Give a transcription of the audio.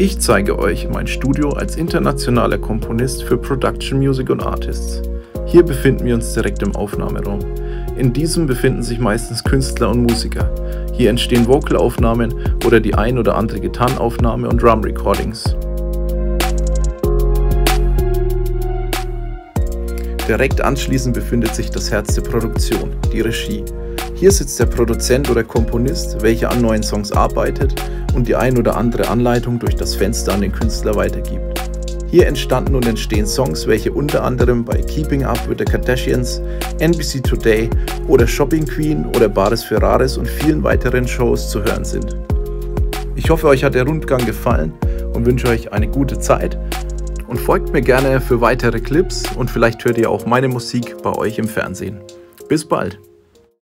Ich zeige euch mein Studio als internationaler Komponist für Production Music und Artists. Hier befinden wir uns direkt im Aufnahmeraum. In diesem befinden sich meistens Künstler und Musiker. Hier entstehen Vocalaufnahmen oder die ein oder andere Gitarrenaufnahme und Drum Recordings. Direkt anschließend befindet sich das Herz der Produktion, die Regie. Hier sitzt der Produzent oder Komponist, welcher an neuen Songs arbeitet und die ein oder andere Anleitung durch das Fenster an den Künstler weitergibt. Hier entstanden und entstehen Songs, welche unter anderem bei Keeping Up with the Kardashians, NBC Today oder Shopping Queen oder Bares Ferraris und vielen weiteren Shows zu hören sind. Ich hoffe, euch hat der Rundgang gefallen und wünsche euch eine gute Zeit. Und folgt mir gerne für weitere Clips und vielleicht hört ihr auch meine Musik bei euch im Fernsehen. Bis bald!